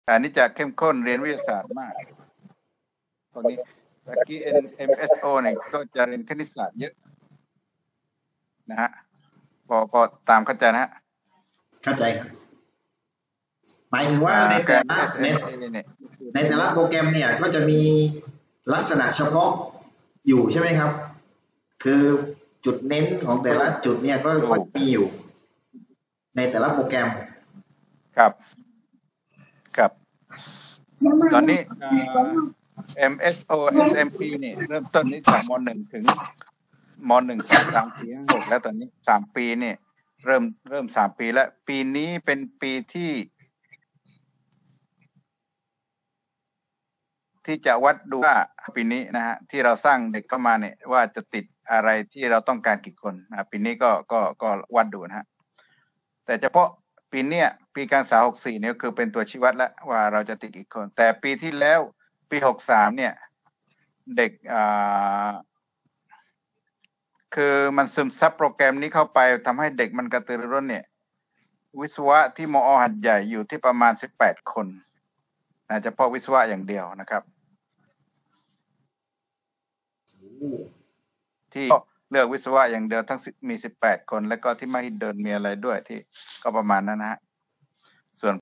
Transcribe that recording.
อันนี้จะเข้มข้นเรียนวิทยาศาสตร์มากตอนนี้เมื่อกี้ MSO เนี่ยก็จะเรียนคณิตศาสตร์เยอะนะฮะพอตามเข้าใจนะฮะเข้าใจครับหมายถึงว่าในแต่ละในแต่ละโปรแกรมเนี่ยก็จะมีลักษณะเฉพาะอยู่ใช่ไหมครับ คือจุดเน้นของแต่ละจุดเนี่ยก็มีอยู่ในแต่ละโปรแกรมครับตอนนี้MSO SMP เนี่ยเริ่มต้นนี้จากม.1 ถึงม.1 2 3 4 5 6แล้วตอนนี้3 ปีเนี่ยเริ่ม3 ปีแล้วปีนี้เป็นปีที่จะวัดดูว่าปีนี้นะฮะที่เราสร้างเด็กเข้ามาเนี่ยว่าจะติดอะไรที่เราต้องการกี่คนนะปีนี้ก็วัดดูนะฮะแต่เฉพาะปีเนี้ยปีการศึกษา64เนี่ยคือเป็นตัวชี้วัดแล้วว่าเราจะติดกี่คนแต่ปีที่แล้วปี63เนี่ยเด็กคือมันซึมซับโปรแกรมนี้เข้าไปทำให้เด็กมันกระตือรือร้นเนี่ยวิศวะที่มอหัดใหญ่อยู่ที่ประมาณ18 คนนะเฉพาะวิศวะอย่างเดียวนะครับที่เลือกวิศวะอย่างเดียวทั้งมี18 คนแล้วก็ที่ไม่เดินมีอะไรด้วยที่ก็ประมาณนั้นนะฮะส่วน